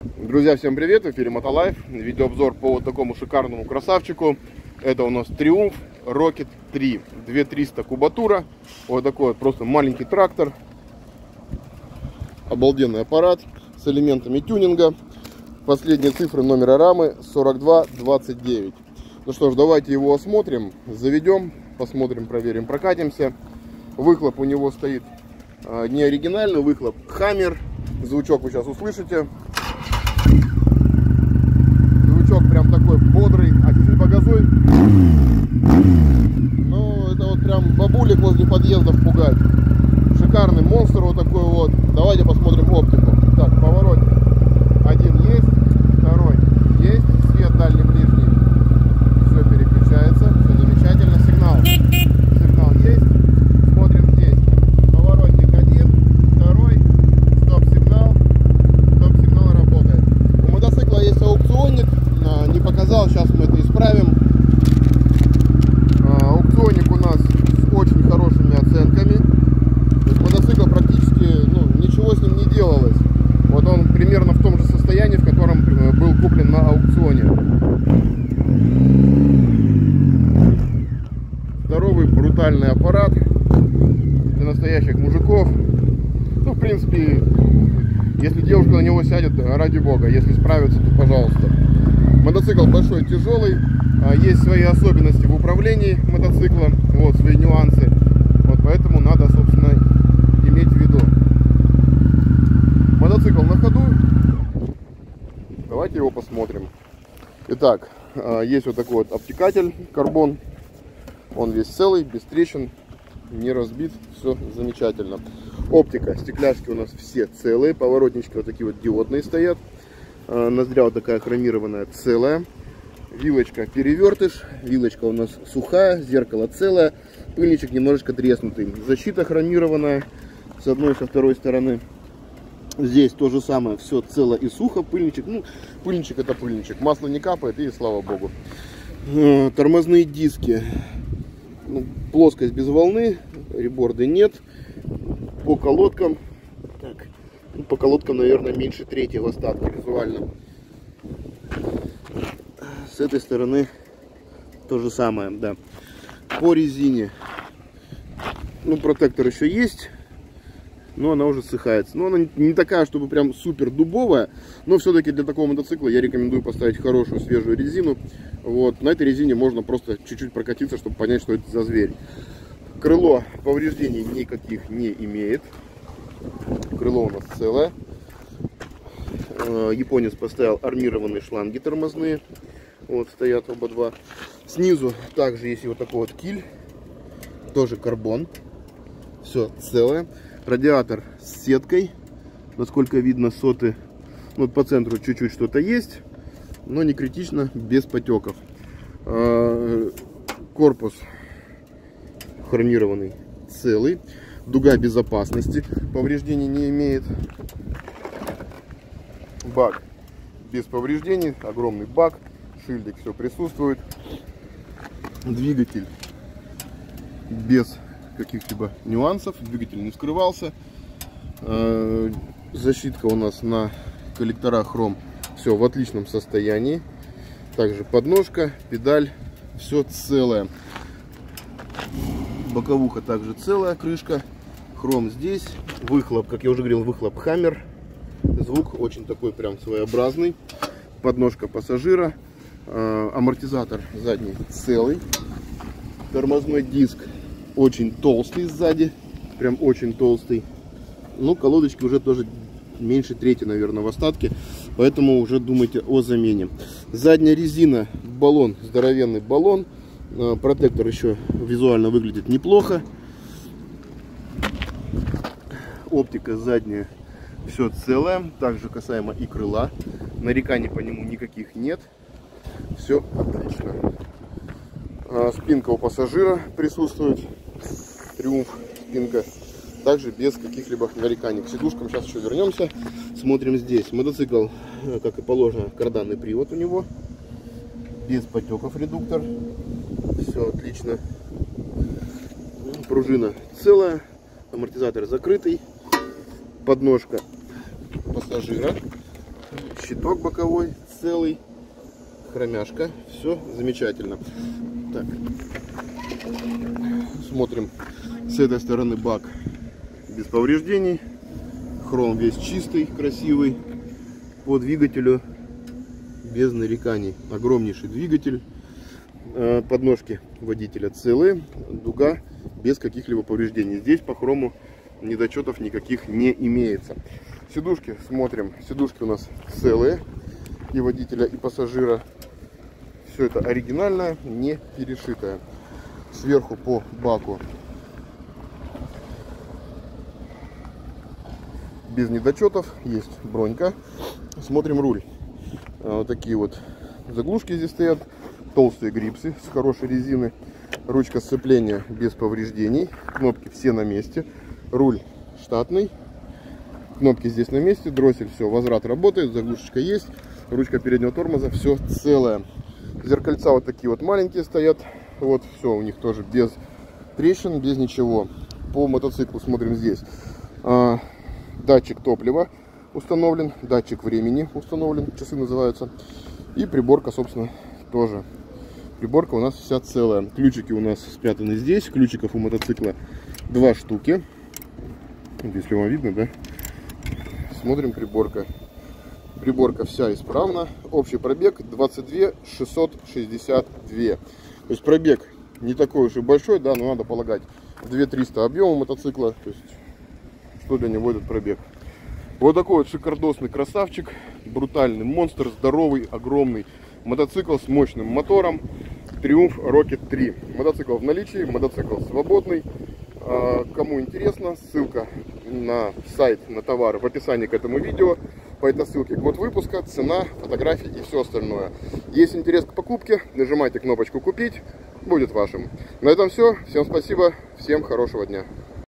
Друзья, всем привет! В эфире Мотолайф. Видеообзор по вот такому шикарному красавчику. Это у нас Triumph Rocket 3. 2300 кубатура. Вот такой вот просто маленький трактор. Обалденный аппарат с элементами тюнинга. Последние цифры номера рамы 4229. Ну что ж, давайте его осмотрим, заведем, посмотрим, проверим, прокатимся. Выхлоп у него стоит не оригинальный, выхлоп Hammer. Звучок вы сейчас услышите. Звучок прям такой бодрый, а чуть-чуть погазуй. Ну, это вот прям бабулек возле подъездов пугать. Шикарный монстр вот такой вот. Давайте посмотрим оптику. Так, поворотник. Один есть, второй есть. Свет дальний, ближний. Все переключается, все замечательно. Сигнал. Сигнал есть. Смотрим здесь. Поворотник один, второй. Стоп-сигнал. Стоп-сигнал работает. У мотоцикла есть аукционник. Не показал, сейчас мы это исправим. Аукционник у нас с очень хорошими оценками. То есть мотоцикл практически, ничего с ним не делалось. Вот он примерно в том же состоянии, в котором был куплен на аукционе. Здоровый, брутальный аппарат для настоящих мужиков. Ну, в принципе, если девушка на него сядет, ради бога. Если справится, то пожалуйста. Мотоцикл большой, тяжелый. Есть свои особенности в управлении мотоцикла. Вот свои нюансы. Вот поэтому надо, собственно, иметь в виду. Мотоцикл на ходу. Давайте его посмотрим. Итак, есть вот такой вот обтекатель карбон. Он весь целый, без трещин, не разбит, все замечательно. Оптика, стекляшки у нас все целые, поворотнички вот такие вот диодные стоят. Ноздря вот такая хромированная, целая. Вилочка перевертыш, вилочка у нас сухая, зеркало целое, пыльничек немножечко треснутый. Защита хромированная с одной и со второй стороны. Здесь то же самое, все цело и сухо, пыльничек, пыльничек это пыльничек, масло не капает и слава богу. Тормозные диски, плоскость без волны, реборды нет. По колодкам, по колодкам, наверное, меньше трети в остатке визуально. С этой стороны то же самое, да. По резине, протектор еще есть, но она уже ссыхается. Но она не такая, чтобы прям супер дубовая, но все-таки для такого мотоцикла я рекомендую поставить хорошую свежую резину. Вот, на этой резине можно просто чуть-чуть прокатиться, чтобы понять, что это за зверь. Крыло повреждений никаких не имеет. Крыло у нас целое. Японец поставил армированные шланги тормозные. Вот стоят оба два. Снизу также есть вот такой вот киль. Тоже карбон. Все целое. Радиатор с сеткой. Насколько видно, соты. По центру чуть-чуть что-то есть. Но не критично, без потеков. Корпус хромированный, целый. Дуга безопасности повреждений не имеет. Бак без повреждений, огромный бак, шильдик, все присутствует. Двигатель без каких-либо нюансов, двигатель не скрывался. Защитка у нас на коллекторах хром, все в отличном состоянии. Также подножка, педаль, все целое. Боковуха также целая, крышка, хром здесь. Выхлоп, как я уже говорил, выхлоп Hammer. Звук очень такой прям своеобразный. Подножка пассажира. Амортизатор задний целый. Тормозной диск очень толстый сзади. Прям очень толстый. Колодочки уже тоже меньше трети, наверное, в остатке. Поэтому уже думайте о замене. Задняя резина, баллон, здоровенный баллон. Протектор еще визуально выглядит неплохо. Оптика задняя все целое. Также касаемо и крыла. Нареканий по нему никаких нет. Все отлично. Спинка у пассажира присутствует. Triumph спинка. Также без каких-либо нареканий. К сидушкам сейчас еще вернемся. Смотрим здесь. Мотоцикл, как и положено, карданный привод у него. Без потеков редуктор. Все отлично. Пружина целая. Амортизатор закрытый. Подножка пассажира. щиток боковой целый, хромяшка, все замечательно. Так, смотрим с этой стороны бак без повреждений, хром весь чистый, красивый, по двигателю без нареканий, огромнейший двигатель, подножки водителя целые, дуга без каких-либо повреждений. Здесь по хрому недочетов никаких не имеется. Сидушки смотрим, сидушки у нас целые, и водителя, и пассажира. Все это оригинальное, не перешитое. Сверху по баку без недочетов, есть бронька. Смотрим руль. Вот такие вот заглушки здесь стоят, толстые грипсы с хорошей резины, ручка сцепления без повреждений, кнопки все на месте, руль штатный, кнопки здесь на месте, дроссель, все, возврат работает, заглушечка есть, ручка переднего тормоза, все целое. Зеркальца вот такие вот маленькие стоят, вот все у них тоже без трещин, без ничего. По мотоциклу смотрим здесь. Датчик топлива установлен, датчик времени установлен, часы называются. И приборка, собственно, тоже. Приборка у нас вся целая. Ключики у нас спрятаны здесь. Ключиков у мотоцикла 2 штуки. Если вам видно, да? Смотрим приборка. Приборка вся исправна. Общий пробег 22 662. То есть пробег не такой уж и большой, да, но надо полагать 2300 объема мотоцикла. То есть что для него этот пробег. Вот такой вот шикардосный красавчик, брутальный монстр, здоровый, огромный мотоцикл с мощным мотором. Triumph Rocket 3. Мотоцикл в наличии, мотоцикл свободный. Кому интересно, ссылка на сайт, на товар в описании к этому видео. По этой ссылке год выпуска, цена, фотографии и все остальное. Есть интерес к покупке, нажимайте кнопочку «Купить», будет вашим. На этом все. Всем спасибо, всем хорошего дня.